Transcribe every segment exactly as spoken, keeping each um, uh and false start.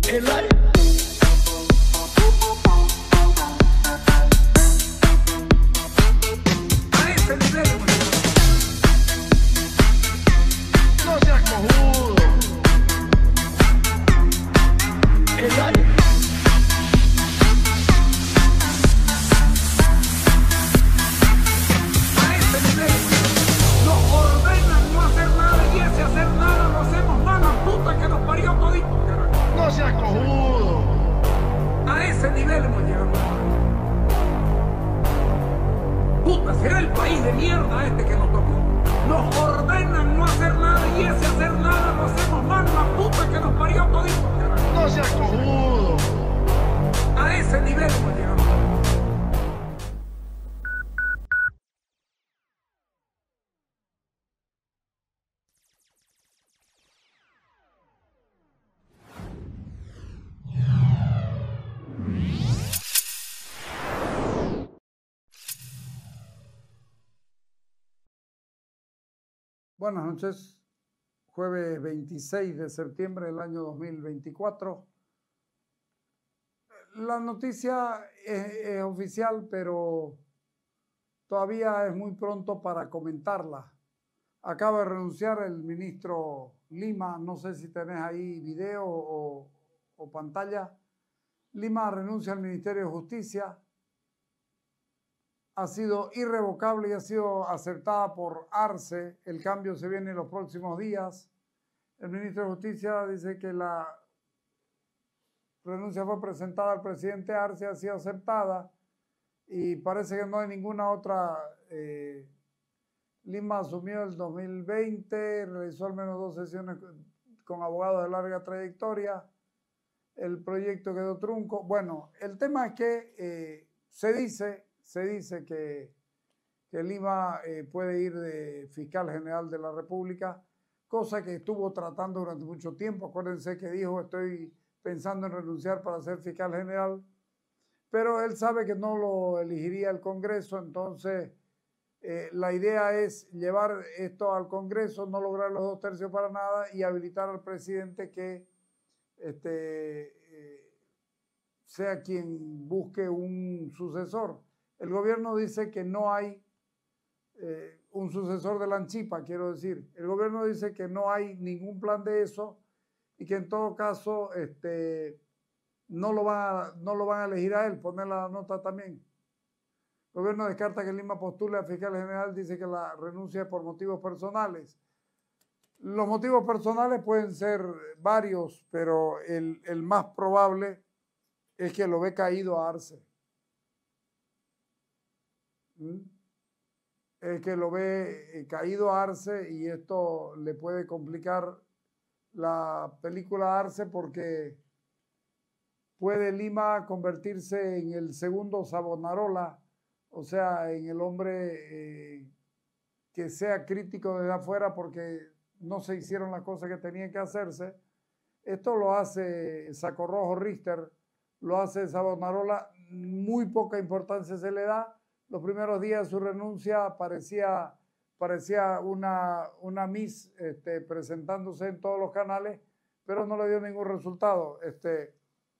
El aire. A ese nivel, no seas cojudo. El aire. A ese nivel nos ordenan no hacer nada y ese hacer nada lo hacemos mal, la puta que nos parió todito. No seas cojudo. A ese nivel hemos llegado. Puta, será el país de mierda este que nos tocó. Nos ordenan no hacer nada y ese hacer nada lo hacemos mal, la puta que nos parió todito. No seas cojudo. A ese nivel hemos llegado. Buenas noches, jueves veintiséis de septiembre del año dos mil veinticuatro. La noticia es, es oficial, pero todavía es muy pronto para comentarla. Acaba de renunciar el ministro Lima, no sé si tenés ahí video o, o pantalla. Lima renuncia al Ministerio de Justicia. Ha sido irrevocable y ha sido aceptada por Arce. El cambio se viene en los próximos días. El ministro de Justicia dice que la renuncia fue presentada al presidente Arce, ha sido aceptada y parece que no hay ninguna otra. Eh, Lima asumió el dos mil veinte, realizó al menos dos sesiones con abogados de larga trayectoria. El proyecto quedó trunco. Bueno, el tema es que eh, se dice... Se dice que, que Lima eh, puede ir de fiscal general de la República, cosa que estuvo tratando durante mucho tiempo. Acuérdense que dijo, estoy pensando en renunciar para ser fiscal general, pero él sabe que no lo elegiría el Congreso, entonces eh, la idea es llevar esto al Congreso, no lograr los dos tercios para nada y habilitar al presidente que este, eh, sea quien busque un sucesor. El gobierno dice que no hay eh, un sucesor de la Anchipa, quiero decir. El gobierno dice que no hay ningún plan de eso y que en todo caso este, no, lo van a, no lo van a elegir a él, poner la nota también. El gobierno descarta que Lima postule a fiscal general, dice que la renuncia es por motivos personales. Los motivos personales pueden ser varios, pero el, el más probable es que lo ve caído a Arce. Es que lo ve caído a Arce y esto le puede complicar la película Arce porque puede Lima convertirse en el segundo Savonarola, o sea, en el hombre eh, que sea crítico desde afuera porque no se hicieron las cosas que tenían que hacerse. Esto lo hace Saco Rojo Richter, lo hace Savonarola, muy poca importancia se le da. Los primeros días de su renuncia parecía, parecía una, una Miss este, presentándose en todos los canales, pero no le dio ningún resultado. Este,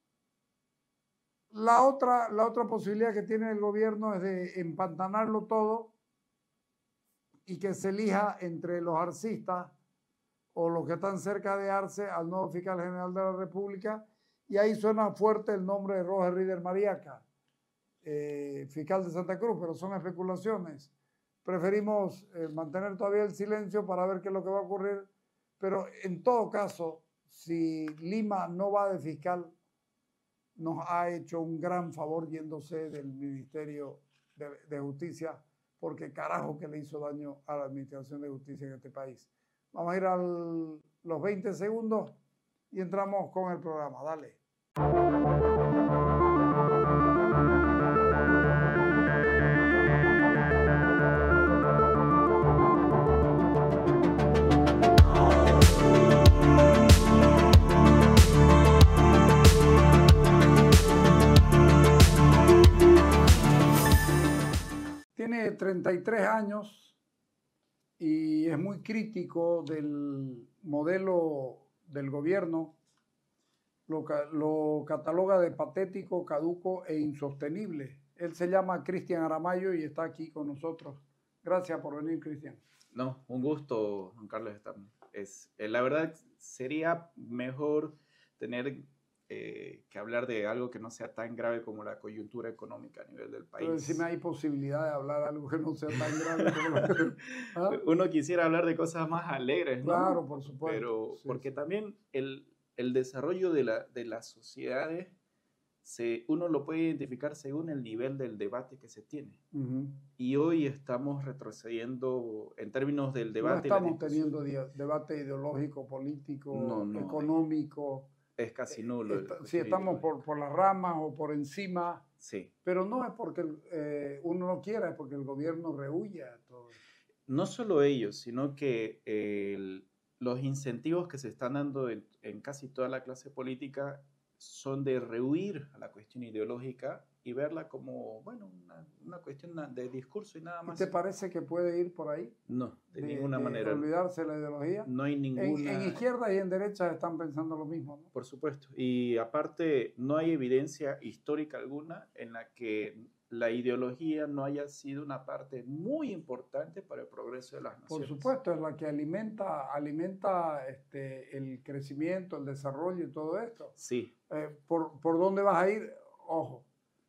la, otra, la otra posibilidad que tiene el gobierno es de empantanarlo todo y que se elija entre los arcistas o los que están cerca de Arce al nuevo fiscal general de la República, y ahí suena fuerte el nombre de Roger Rieder Mariaca. Eh, fiscal de Santa Cruz, pero son especulaciones. Preferimos eh, mantener todavía el silencio para ver qué es lo que va a ocurrir, pero en todo caso, si Lima no va de fiscal, nos ha hecho un gran favor yéndose del Ministerio de, de Justicia, porque carajo que le hizo daño a la Administración de Justicia en este país. Vamos a ir a los veinte segundos y entramos con el programa. Dale. Tiene treinta y tres años y es muy crítico del modelo del gobierno. lo, lo cataloga de patético, caduco e insostenible. Él se llama Cristian Aramayo y está aquí con nosotros. Gracias por venir, Cristian. No, un gusto, Juan Carlos. Estar. Es, eh, la verdad, sería mejor tener eh, que hablar de algo que no sea tan grave como la coyuntura económica a nivel del país. Pero si me hay posibilidad de hablar de algo que no sea tan grave como la... ¿Ah? Uno quisiera hablar de cosas más alegres, ¿no? Claro, por supuesto. Pero sí, porque sí. también el, el desarrollo de, la, de las sociedades, se, uno lo puede identificar según el nivel del debate que se tiene. Uh-huh. Y hoy estamos retrocediendo en términos del debate. No estamos teniendo debate ideológico, político, no, no, económico. Es casi nulo. Está, sí, estamos por, por las ramas o por encima. Sí. Pero no es porque eh, uno no quiera, es porque el gobierno rehúya todo. No solo ellos, sino que el, los incentivos que se están dando en, en casi toda la clase política son de rehuir a la cuestión ideológica y verla como, bueno, una, una cuestión de discurso y nada más. ¿Te parece que puede ir por ahí? No, de, de ninguna de manera. ¿Olvidarse la ideología? No hay ninguna... En, en izquierda y en derecha están pensando lo mismo, ¿no? Por supuesto. Y aparte, no hay evidencia histórica alguna en la que la ideología no haya sido una parte muy importante para el progreso de las naciones. Por supuesto, es la que alimenta, alimenta este, el crecimiento, el desarrollo y todo esto. Sí. Eh, por, ¿Por dónde vas a ir? Ojo,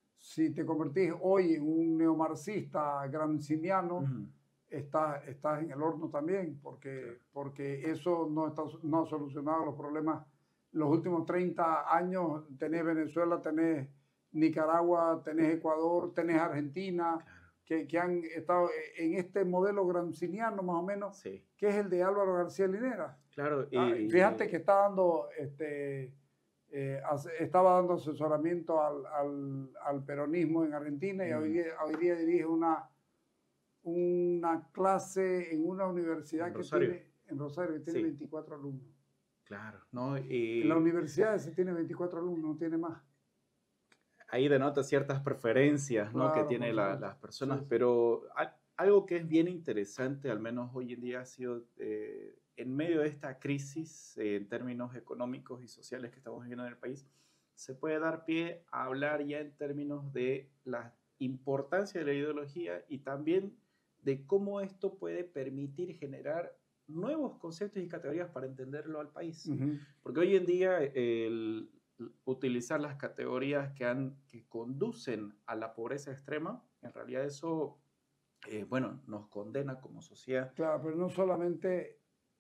si te convertís hoy en un neomarxista gramsciano, uh-huh. estás, estás en el horno también, porque, claro. porque eso no, está, no ha solucionado los problemas. Los últimos treinta años tenés Venezuela, tenés Nicaragua, tenés Ecuador, tenés Argentina, claro. que, que han estado en este modelo gramsciano más o menos, sí. que es el de Álvaro García Linera. Claro, y, ah, fíjate que está dando, este, eh, estaba dando asesoramiento al, al, al peronismo en Argentina y mm. hoy, día, hoy día dirige una, una clase en una universidad en que Rosario. tiene, en Rosario, que tiene sí. veinticuatro alumnos. Claro, ¿no? Y... En la universidad se tiene veinticuatro alumnos, no tiene más. Ahí denota ciertas preferencias, ¿no? Claro, que tienen la, las personas, sí, sí. pero a, algo que es bien interesante, al menos hoy en día, ha sido eh, en medio de esta crisis eh, en términos económicos y sociales que estamos viviendo en el país, se puede dar pie a hablar ya en términos de la importancia de la ideología y también de cómo esto puede permitir generar nuevos conceptos y categorías para entenderlo al país. Uh-huh. Porque hoy en día el utilizar las categorías que, han, que conducen a la pobreza extrema, en realidad eso, eh, bueno, nos condena como sociedad. Claro, pero no solamente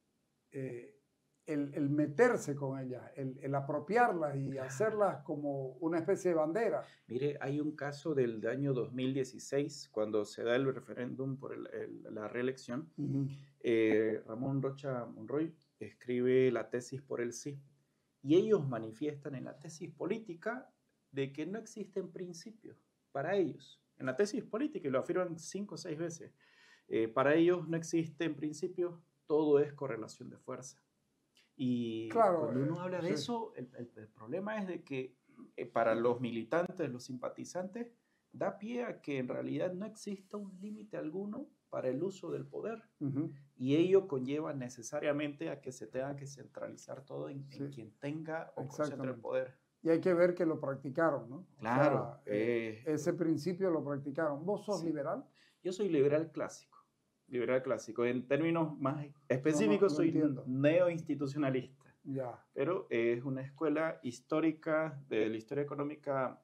eh, el, el meterse con ellas, el, el apropiarlas y claro. hacerlas como una especie de bandera. Mire, hay un caso del año dos mil dieciséis, cuando se da el referéndum por el, el, la reelección, uh-huh. eh, Ramón Rocha Monroy escribe la tesis por el sí. Y ellos manifiestan en la tesis política de que no existen principios para ellos. En la tesis política, y lo afirman cinco o seis veces, eh, para ellos no existen principios, todo es correlación de fuerza. Y claro, cuando uno habla de sí. eso, el, el, el problema es de que eh, para los militantes, los simpatizantes, da pie a que en realidad no exista un límite alguno para el uso del poder. Uh-huh. Y ello conlleva necesariamente a que se tenga que centralizar todo en, sí. en quien tenga o concentre el poder. Y hay que ver que lo practicaron, ¿no? Claro. O sea, eh, ese principio lo practicaron. ¿Vos sos sí. liberal? Yo soy liberal clásico. Liberal clásico. En términos más específicos, no, no, no soy neoinstitucionalista. Ya. Pero es una escuela histórica de la historia económica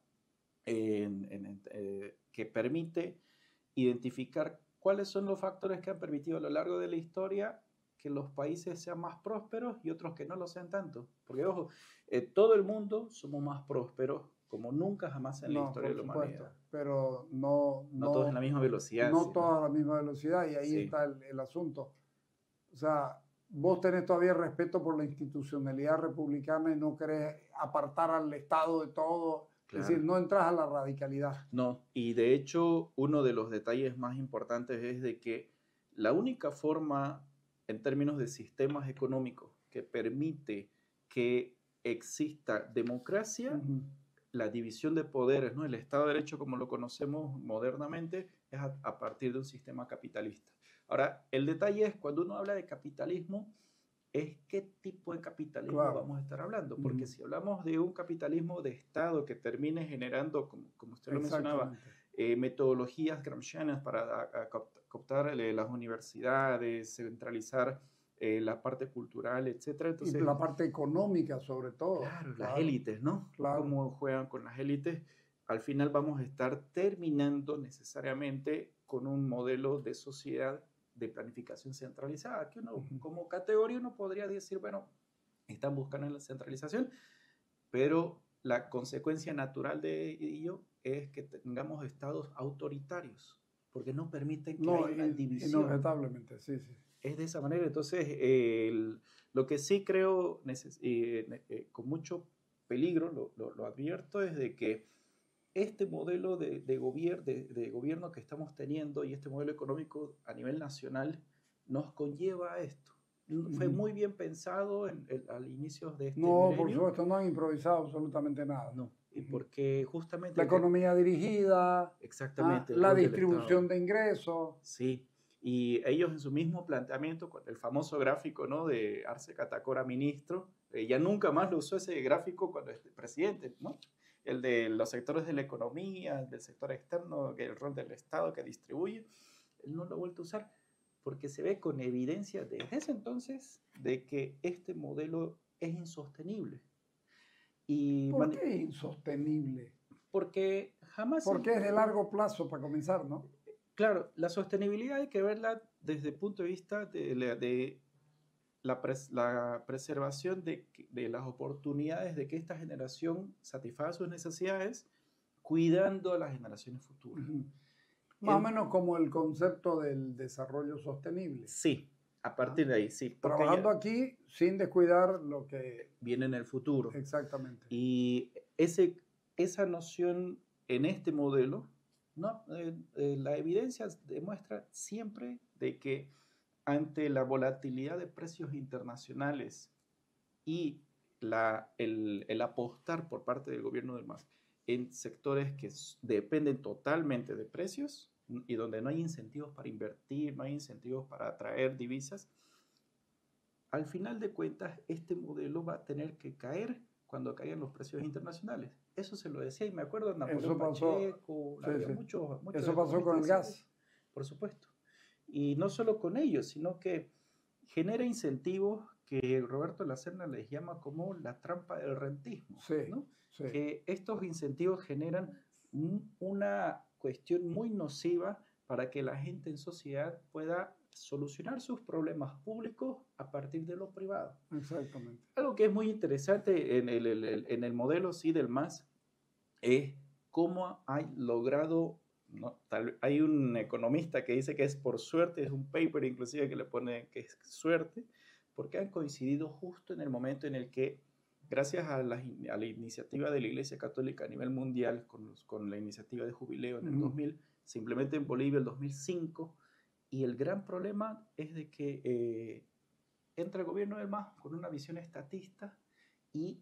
en, en, eh, que permite identificar cuáles son los factores que han permitido a lo largo de la historia que los países sean más prósperos y otros que no lo sean tanto. Porque, ojo, eh, todo el mundo somos más prósperos como nunca jamás en no, la historia de la supuesto, humanidad. Pero no, no... No todos en la misma velocidad. No sí, todos ¿no? a la misma velocidad y ahí sí. está el, el asunto. O sea, vos tenés todavía respeto por la institucionalidad republicana y no querés apartar al Estado de todo. Claro. Es decir, no entras a la radicalidad. No, y de hecho uno de los detalles más importantes es de que la única forma en términos de sistemas económicos que permite que exista democracia, uh-huh. la división de poderes, ¿no? El Estado de Derecho como lo conocemos modernamente es a, a partir de un sistema capitalista. Ahora, el detalle es cuando uno habla de capitalismo, es qué tipo de capitalismo Claro. vamos a estar hablando. Porque Ujú. si hablamos de un capitalismo de Estado que termine generando, como, como usted lo mencionaba, Exactamente. eh, metodologías gramscianas para a, a copt- cooptar eh, las universidades, centralizar eh, la parte cultural, etcétera. Y Entonces, la parte económica, sobre todo. claro, las Claro, élites, ¿no? claro. Cómo juegan con las élites. Al final vamos a estar terminando necesariamente con un modelo de sociedad de planificación centralizada, que uno, Ujú. como categoría, uno podría decir, bueno, están buscando la centralización, pero la consecuencia natural de ello es que tengamos estados autoritarios, porque no permiten que No, haya una in- división. inobjetablemente, sí, sí. Es de esa manera. Entonces, eh, el- lo que sí creo neces- eh, ne- eh, con mucho peligro, lo, lo- lo advierto, es de que este modelo de, de, gobier- de, de gobierno que estamos teniendo y este modelo económico a nivel nacional nos conlleva a esto. N- Fue Ujú. muy bien pensado en, el- al inicio de este No, por milenio. supuesto, no han improvisado absolutamente nada. No, y Ujú. porque justamente La el que- economía dirigida, ah, exactamente el la rol del distribución Estado. de ingresos. Sí, y ellos en su mismo planteamiento, con el famoso gráfico, ¿no?, de Arce Catacora ministro, eh, ya nunca más lo usó ese gráfico cuando es presidente, ¿no? El de los sectores de la economía, del sector externo, que el rol del Estado que distribuye, él no lo ha vuelto a usar porque se ve con evidencia desde ese entonces de que este modelo es insostenible. Y ¿Por mani- qué insostenible? porque jamás... se- Porque es de largo plazo para comenzar, ¿no? Claro, la sostenibilidad hay que verla desde el punto de vista de la, de la, pres- la preservación de, que- de las oportunidades de que esta generación satisfaga sus necesidades, cuidando a las generaciones futuras. Ujú. Más o En- menos como el concepto del desarrollo sostenible. Sí, a partir de ahí, sí, porque Trabajando ya aquí sin descuidar lo que... viene en el futuro. Exactamente. Y ese, esa noción en este modelo, no, Eh, eh, la evidencia demuestra siempre de que ante la volatilidad de precios internacionales y la, el, el apostar por parte del gobierno del M A S en sectores que s- dependen totalmente de precios n- y donde no hay incentivos para invertir, no hay incentivos para atraer divisas, al final de cuentas este modelo va a tener que caer cuando caigan los precios internacionales. Eso se lo decía y me acuerdo de Napoleón Eso pasó, Pacheco, sí, había sí. muchos, muchos Eso pasó con el economistas gas. decían, por supuesto. Y no solo con ellos, sino que genera incentivos que Roberto Lacerna les llama como la trampa del rentismo, Sí, ¿no? sí. Que estos incentivos generan un- una cuestión muy nociva para que la gente en sociedad pueda solucionar sus problemas públicos a partir de lo privado. Exactamente. Algo que es muy interesante en el, el- el- en el modelo sí del M A S es cómo ha logrado, ¿no? Tal- hay un economista que dice que es por suerte, es un paper inclusive que le pone que es suerte, porque han coincidido justo en el momento en el que, gracias a la, in- a la iniciativa de la Iglesia Católica a nivel mundial, con, los- con la iniciativa de Jubileo en el Ujú. dos mil, se implementa en Bolivia el dos mil cinco, y el gran problema es de que eh, entra el gobierno del M A S con una visión estatista y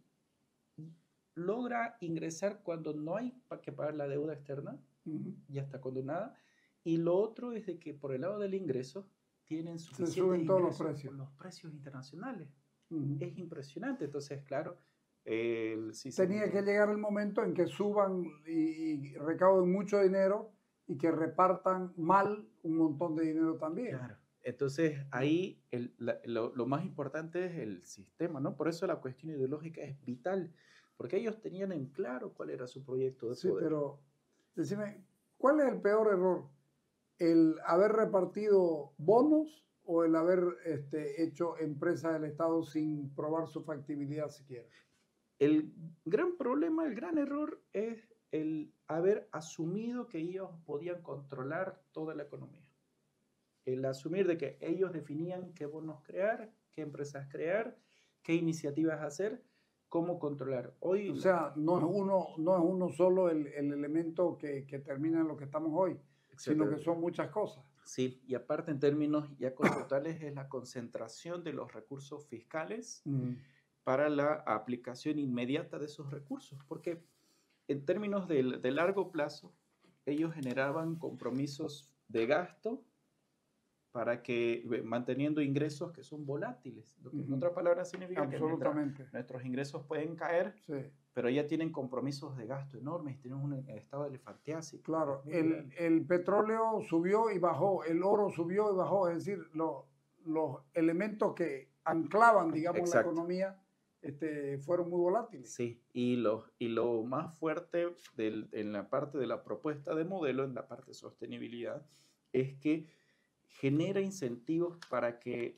logra ingresar cuando no hay pa- que pagar la deuda externa, Ujú. ya está condonada, y lo otro es de que por el lado del ingreso tienen suficientes suben todos los ingresos precios. por los precios internacionales. Ujú. Es impresionante. Entonces, claro, el, si se Tenía que multi- llegar el momento en que suban y, y recauden mucho dinero y que repartan mal un montón de dinero también. Claro. Entonces, ahí el- la- lo, lo más importante es el sistema, ¿no? Por eso la cuestión ideológica es vital, porque ellos tenían en claro cuál era su proyecto de Sí, poder. pero decime, ¿cuál es el peor error? ¿El haber repartido bonos o el haber este, hecho empresas del Estado sin probar su factibilidad siquiera? El gran problema, el gran error es el haber asumido que ellos podían controlar toda la economía. El asumir de que ellos definían qué bonos crear, qué empresas crear, qué iniciativas hacer, cómo controlar. Hoy, O sea, no es uno, no es uno solo el, el elemento que, que termina en lo que estamos hoy, sino que son muchas cosas. Sí, y aparte en términos ya conceptuales es la concentración de los recursos fiscales Mm. para la aplicación inmediata de esos recursos, porque en términos de, de largo plazo, ellos generaban compromisos de gasto para que, manteniendo ingresos que son volátiles. Lo que, uh-huh. En otras palabras, significa que nuestros ingresos pueden caer, sí. Pero ya tienen compromisos de gasto enormes, tienen un estado de elefantiasis. Claro, el, el petróleo subió y bajó, el oro subió y bajó, es decir, lo, los elementos que anclaban, digamos, Exacto. La economía este, fueron muy volátiles. Sí, y lo, y lo más fuerte del, en la parte de la propuesta de modelo, en la parte de sostenibilidad, es que genera incentivos para que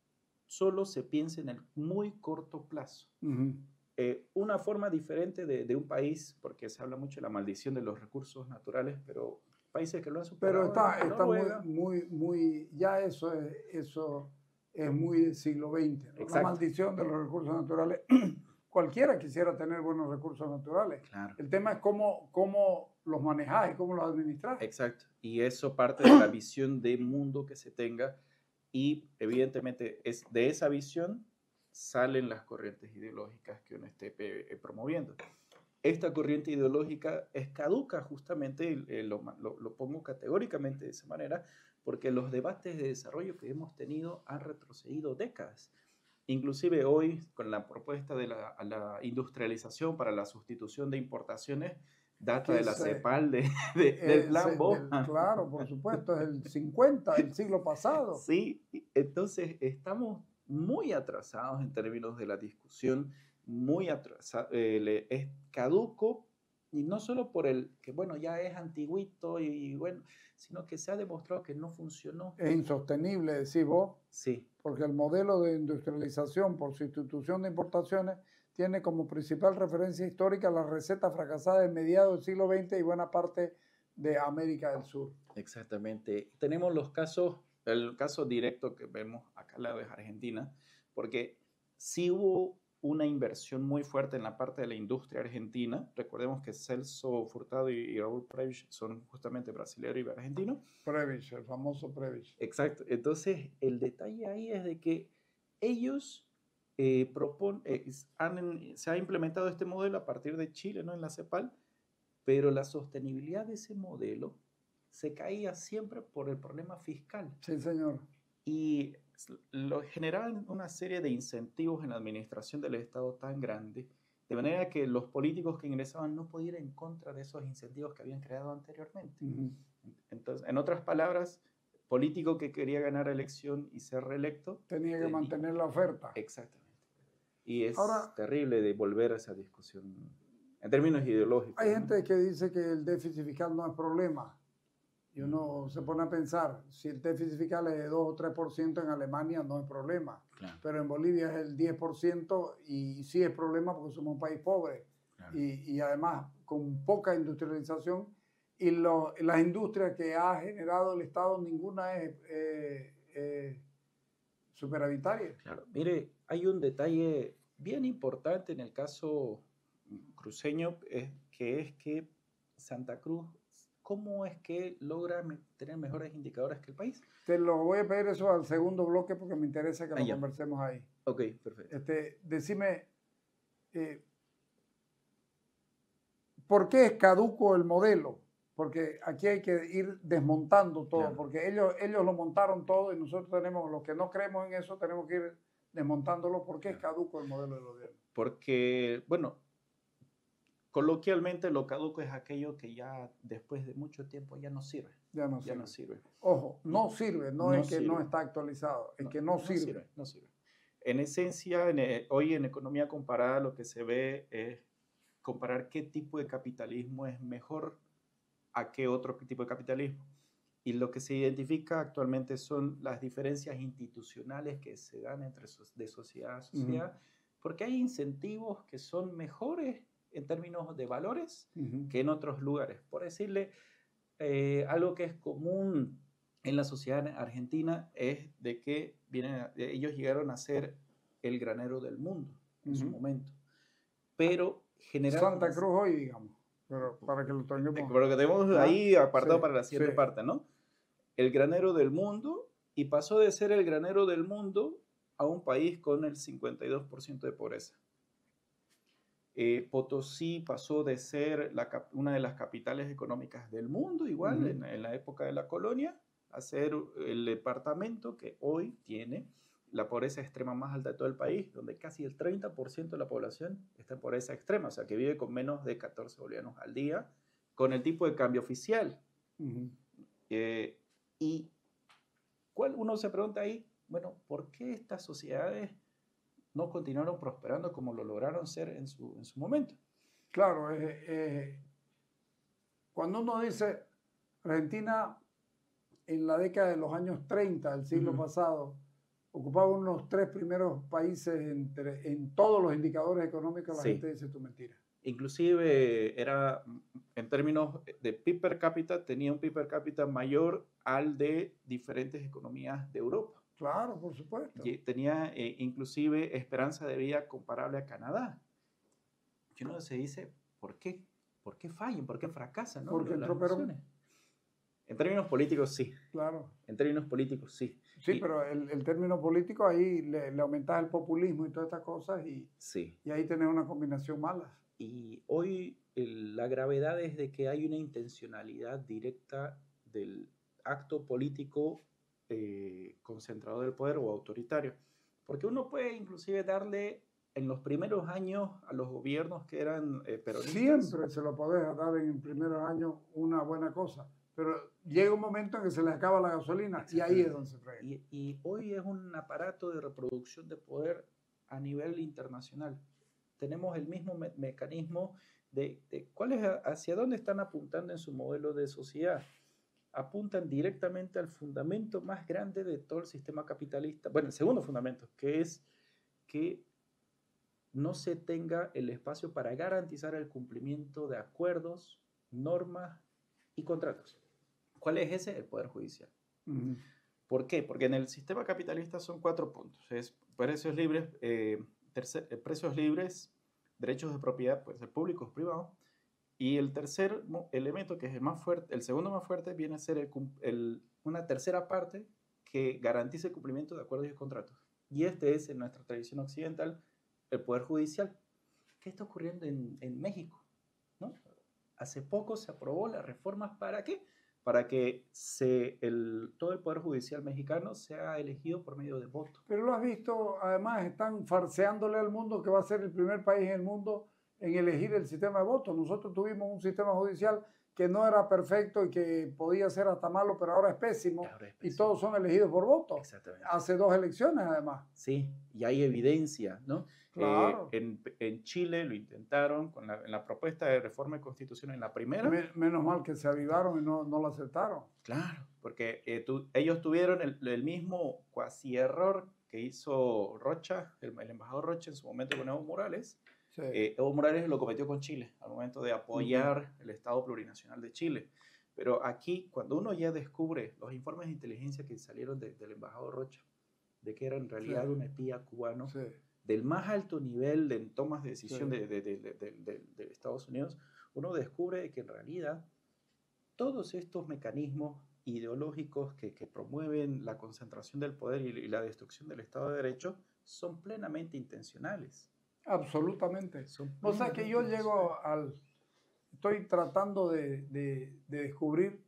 solo se piense en el muy corto plazo. Uh-huh. Eh, una forma diferente de, de un país, porque se habla mucho de la maldición de los recursos naturales, pero países que lo han superado. Pero está, está muy, muy, muy, ya eso es, eso es muy del siglo veinte, ¿no? La maldición de los recursos naturales. Cualquiera quisiera tener buenos recursos naturales. Claro. El tema es cómo, cómo los manejas y cómo los administras. Exacto. Y eso parte de la visión de mundo que se tenga. Y evidentemente es de esa visión salen las corrientes ideológicas que uno esté eh, promoviendo. Esta corriente ideológica es caduca justamente, eh, lo, lo, lo pongo categóricamente de esa manera, porque los debates de desarrollo que hemos tenido han retrocedido décadas. Inclusive hoy, con la propuesta de la, la industrialización para la sustitución de importaciones, data de la CEPAL de, de, del plan Bosman. Claro, por supuesto, es el cincuenta del siglo pasado. Sí, entonces estamos muy atrasados en términos de la discusión, muy atrasados, eh, es caduco, y no solo por el que, bueno, ya es antiguito, y, y bueno, sino que se ha demostrado que no funcionó. Es insostenible, decís vos. Sí. Porque el modelo de industrialización por sustitución de importaciones tiene como principal referencia histórica la receta fracasada de mediados del siglo veinte y buena parte de América del Sur. Exactamente. Tenemos los casos, el caso directo que vemos acá al lado es Argentina, porque sí hubo una inversión muy fuerte en la parte de la industria argentina. Recordemos que Celso Furtado y, y Raúl Prebisch son justamente brasileño y argentino. Prebisch, el famoso Prebisch. Exacto. Entonces, el detalle ahí es de que ellos eh, propon, eh, han, se ha implementado este modelo a partir de Chile, ¿no? En la CEPAL, pero la sostenibilidad de ese modelo se caía siempre por el problema fiscal. Sí, señor. Y lo generaban una serie de incentivos en la administración del Estado tan grande, de manera que los políticos que ingresaban no podían ir en contra de esos incentivos que habían creado anteriormente. Uh-huh. Entonces, en otras palabras, político que quería ganar elección y ser reelecto tenía que tenía, mantener la oferta. Exactamente. Y es Ahora, terrible de volver a esa discusión en términos ideológicos. Hay, ¿no?, gente que dice que el déficit fiscal no es problema. Y uno se pone a pensar, si el déficit fiscal es de dos o tres por ciento en Alemania, no es problema. Claro. Pero en Bolivia es el diez por ciento y sí es problema porque somos un país pobre. Claro. y, y además con poca industrialización. Y lo, las industrias que ha generado el Estado, ninguna es eh, eh, superavitaria. Claro. Mire, hay un detalle bien importante en el caso cruceño, es, que es que Santa Cruz, ¿cómo es que logra tener mejores indicadores que el país? Te lo voy a pedir eso al segundo bloque porque me interesa que ah, lo ya. conversemos ahí. Ok, perfecto. Este, decime, eh, ¿por qué es caduco el modelo? Porque aquí hay que ir desmontando todo, claro. porque ellos, ellos lo montaron todo y nosotros tenemos, los que no creemos en eso, tenemos que ir desmontándolo. ¿Por qué claro. es caduco el modelo del gobierno? Porque, bueno, coloquialmente lo caduco es aquello que ya después de mucho tiempo ya no sirve. Ya no, ya sirve. no sirve. Ojo, no sirve, no, no es que sirve. no está actualizado, es no, que no, no sirve. sirve. No sirve. En esencia, en, hoy en economía comparada lo que se ve es comparar qué tipo de capitalismo es mejor a qué otro tipo de capitalismo. Y lo que se identifica actualmente son las diferencias institucionales que se dan entre de sociedad a sociedad, uh-huh. porque hay incentivos que son mejores en términos de valores uh-huh. que en otros lugares. Por decirle, eh, algo que es común en la sociedad argentina es de que vienen, ellos llegaron a ser el granero del mundo en uh-huh. su momento. Pero generaron... Santa Cruz hoy, digamos. Pero para que lo tengamos... Pero que tenemos ¿Ah? ahí apartado sí, para la siguiente sí. parte, ¿no? El granero del mundo, y pasó de ser el granero del mundo a un país con el cincuenta y dos por ciento de pobreza. Eh, Potosí pasó de ser la, una de las capitales económicas del mundo, igual, uh-huh. en, en la época de la colonia, a ser el departamento que hoy tiene la pobreza extrema más alta de todo el país, donde casi el treinta por ciento de la población está en pobreza extrema, o sea, que vive con menos de catorce bolivianos al día, con el tipo de cambio oficial. Uh-huh. eh, y ¿cuál, uno se pregunta ahí, bueno, ¿por qué estas sociedades no continuaron prosperando como lo lograron ser en su, en su momento? Claro, eh, eh, cuando uno dice Argentina en la década de los años treinta del siglo uh-huh. pasado, ocupaba uno de los tres primeros países entre, en todos los indicadores económicos, la sí. gente dice tu mentira. Inclusive era, en términos de P I B per cápita, tenía un P I B per cápita mayor al de diferentes economías de Europa. Claro, por supuesto. Y tenía eh, inclusive esperanza de vida comparable a Canadá. Y uno se dice, ¿por qué? ¿Por qué fallan? ¿Por qué fracasan? ¿No? Porque entró Perón. En términos políticos, sí. Claro. En términos políticos, sí. Sí, y, pero el, el término político ahí le, le aumentas el populismo y todas estas cosas y, sí. y ahí tenés una combinación mala. Y hoy el, la gravedad es de que hay una intencionalidad directa del acto político eh, concentrador del poder o autoritario. Porque uno puede inclusive darle en los primeros años a los gobiernos que eran eh, peronistas. Siempre se lo podés dar en los primeros años una buena cosa. Pero llega un momento en que se les acaba la gasolina y ahí es donde se frega. Y, y hoy es un aparato de reproducción de poder a nivel internacional. Tenemos el mismo me mecanismo de, de cuál es, hacia dónde están apuntando en su modelo de sociedad. Apuntan directamente al fundamento más grande de todo el sistema capitalista. Bueno, el segundo fundamento, que es que no se tenga el espacio para garantizar el cumplimiento de acuerdos, normas y contratos. ¿Cuál es ese? El Poder Judicial. Uh-huh. ¿Por qué? Porque en el sistema capitalista son cuatro puntos. Es precios libres, eh, tercer, eh, precios libres, derechos de propiedad, puede ser públicos, privados. Y el tercer elemento, que es el más fuerte, el segundo más fuerte, viene a ser el, el, una tercera parte que garantice el cumplimiento de acuerdos y contratos. Y este es, en nuestra tradición occidental, el Poder Judicial. ¿Qué está ocurriendo en, en México? ¿No? Hace poco se aprobó las reformas para qué? Para que se, el, todo el Poder Judicial mexicano sea elegido por medio de voto. Pero lo has visto, además están farseándole al mundo que va a ser el primer país en el mundo en elegir el sistema de voto. Nosotros tuvimos un sistema judicial que no era perfecto y que podía ser hasta malo, pero ahora es pésimo, ahora es pésimo. Y todos son elegidos por voto. Exactamente. Hace dos elecciones además. Sí, y hay evidencia, ¿no? Claro. Eh, en, en Chile lo intentaron con la, en la propuesta de reforma de constitución en la primera. Men menos mal que se avivaron y no, no la aceptaron. Claro, porque eh, tu, ellos tuvieron el, el mismo cuasi error que hizo Rocha, el, el embajador Rocha en su momento con Evo Morales. Sí. Eh, Evo Morales lo cometió con Chile al momento de apoyar uh-huh. el Estado plurinacional de Chile. Pero aquí, cuando uno ya descubre los informes de inteligencia que salieron de, del embajador Rocha, de que era en realidad sí. un espía cubano, sí. del más alto nivel de tomas de decisión sí. de, de, de, de, de, de, de Estados Unidos, uno descubre que en realidad todos estos mecanismos ideológicos que, que promueven la concentración del poder y, y la destrucción del Estado de Derecho son plenamente intencionales. Absolutamente. O sea que yo llego al... Estoy tratando de, de, de descubrir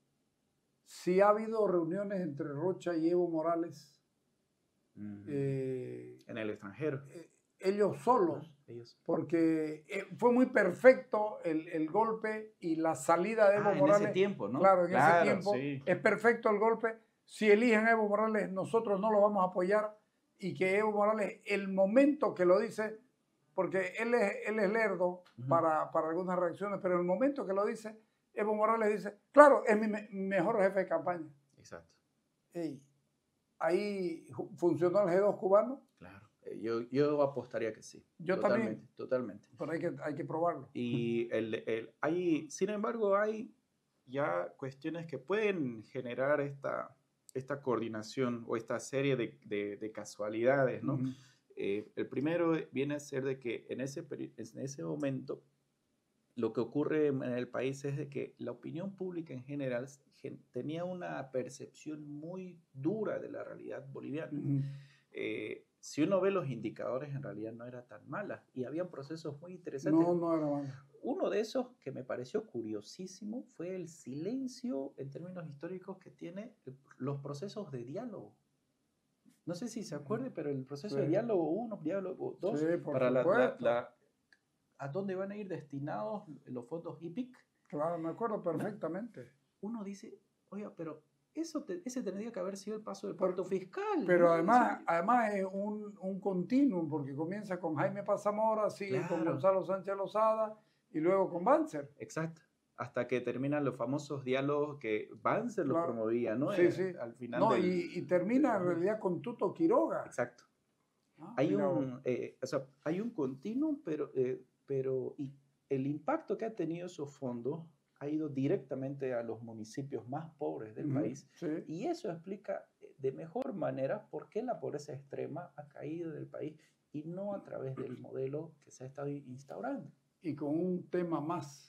si ha habido reuniones entre Rocha y Evo Morales. Mm. Eh, en el extranjero. Eh, ellos solos. Ah, ellos. Porque eh, fue muy perfecto el, el golpe y la salida de Evo ah, Morales. En ese tiempo, ¿no? Claro, en claro, ese tiempo. Sí. Es perfecto el golpe. Si eligen a Evo Morales, nosotros no lo vamos a apoyar. Y que Evo Morales, el momento que lo dice, porque él es, él es lerdo uh-huh. para, para algunas reacciones, pero el momento que lo dice, Evo Morales dice, claro, es mi me mejor jefe de campaña. Exacto. Hey, ahí funcionó el G dos cubano. Claro, yo, yo apostaría que sí. Yo totalmente, también. Totalmente. Pero hay que, hay que probarlo. Y el, el, hay, sin embargo, hay ya cuestiones que pueden generar esta... esta coordinación o esta serie de, de, de casualidades, ¿no? Uh-huh. eh, el primero viene a ser de que en ese, en ese momento lo que ocurre en el país es de que la opinión pública en general gen, tenía una percepción muy dura de la realidad boliviana. Uh-huh. eh, si uno ve los indicadores, en realidad no era tan mala y habían procesos muy interesantes. No, no era mala. Uno de esos que me pareció curiosísimo fue el silencio en términos históricos que tiene los procesos de diálogo. No sé si se acuerde, pero el proceso Sí. de diálogo uno, diálogo dos, Sí, por para la, la, supuesto. la- a dónde van a ir destinados los fondos I P I C, Claro, me acuerdo perfectamente. uno dice, oiga, pero eso te- ese tendría que haber sido el paso del pacto fiscal. Pero ¿no? además, Sí. además es un, un continuum, porque comienza con Jaime Pazamora, sigue con Claro. Gonzalo Sánchez Lozada y luego con Banzer. Exacto. Hasta que terminan los famosos diálogos que Banzer los Claro. promovía, ¿no? Sí, Eh, sí. Al final No, del- y, y termina en realidad con Tuto Quiroga. Exacto. Ah, Hay mira vos. un, eh, o sea, hay un continuum, pero, eh, pero y el impacto que ha tenido esos fondos ha ido directamente a los municipios más pobres del Ujú, país. sí. Y eso explica de mejor manera por qué la pobreza extrema ha caído del país y no a través del modelo que se ha estado instaurando. Y con un tema más.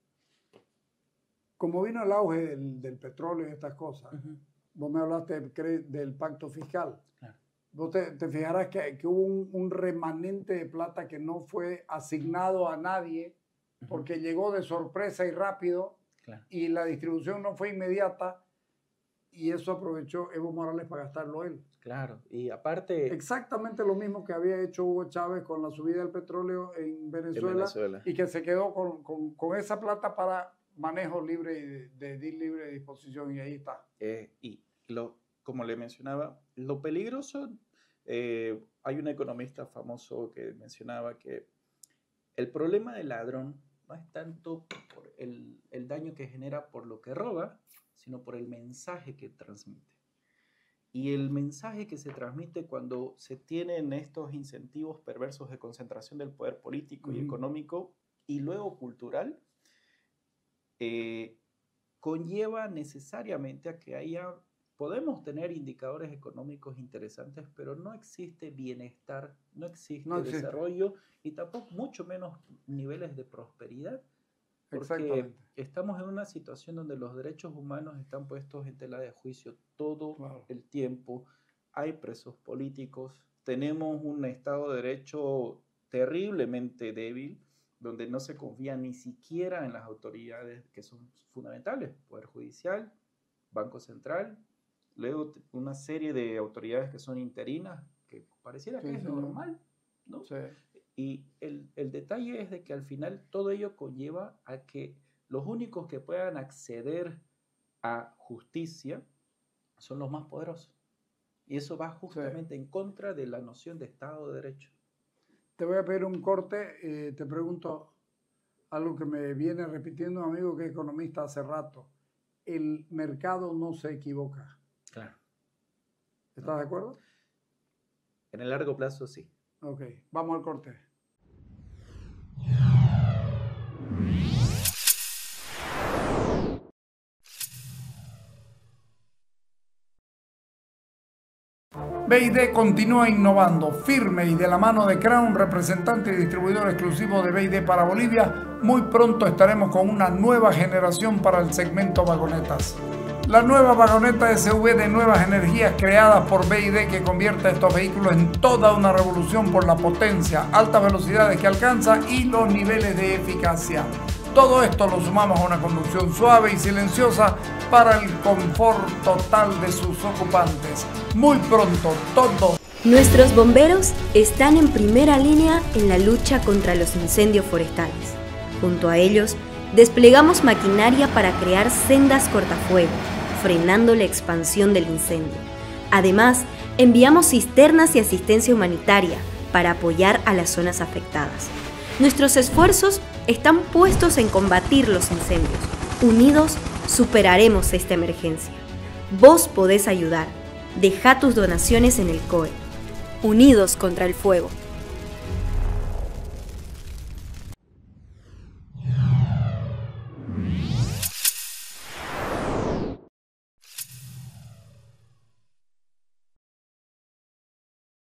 Como vino el auge del, del petróleo y estas cosas, vos me hablaste del, cre- del pacto fiscal. Claro. Vos te, te fijarás que, que hubo un, un remanente de plata que no fue asignado a nadie porque llegó de sorpresa y rápido Claro. y la distribución no fue inmediata y eso aprovechó Evo Morales para gastarlo él. Claro. Y aparte, Exactamente lo mismo que había hecho Hugo Chávez con la subida del petróleo en en Venezuela, Venezuela. y que se quedó con, con- con esa plata para manejo libre y de, de, de libre disposición y ahí está. Eh, y lo, como le mencionaba, lo peligroso, eh, hay un economista famoso que mencionaba que el problema del ladrón no es tanto por el, el daño que genera por lo que roba, sino por el mensaje que transmite. Y el mensaje que se transmite cuando se tienen estos incentivos perversos de concentración del poder político y Ujú. económico y luego cultural, eh, conlleva necesariamente a que haya, podemos tener indicadores económicos interesantes, pero no existe bienestar, no existe No existe. desarrollo y tampoco mucho menos niveles de prosperidad, porque Exactamente. estamos en una situación donde los derechos humanos están puestos en tela de juicio todo Claro. el tiempo, hay presos políticos, tenemos un Estado de Derecho terriblemente débil, donde no se confía ni siquiera en las autoridades que son fundamentales, Poder Judicial, Banco Central, luego t- una serie de autoridades que son interinas, que pareciera Sí, que es señor. normal, ¿no? Sí. Y el, el detalle es de que al final todo ello conlleva a que los únicos que puedan acceder a justicia son los más poderosos. Y eso va justamente en contra de la noción de Estado de Derecho. Te voy a pedir un corte. Eh, te pregunto algo que me viene repitiendo un amigo que es economista hace rato. El mercado no se equivoca. Claro. ¿Estás de acuerdo? En el largo plazo, sí. Ok, vamos al corte. B I D continúa innovando, firme y de la mano de Crown, representante y distribuidor exclusivo de B I D para Bolivia. Muy pronto estaremos con una nueva generación para el segmento vagonetas. La nueva vagoneta S U V de nuevas energías creada por B I D que convierte a estos vehículos en toda una revolución por la potencia, altas velocidades que alcanza y los niveles de eficacia. Todo esto lo sumamos a una conducción suave y silenciosa para el confort total de sus ocupantes. Muy pronto, todo. Nuestros bomberos están en primera línea en la lucha contra los incendios forestales. Junto a ellos, desplegamos maquinaria para crear sendas cortafuego, frenando la expansión del incendio. Además, enviamos cisternas y asistencia humanitaria para apoyar a las zonas afectadas. Nuestros esfuerzos están puestos en combatir los incendios. Unidos, superaremos esta emergencia. Vos podés ayudar. Deja tus donaciones en el C O E. Unidos contra el fuego.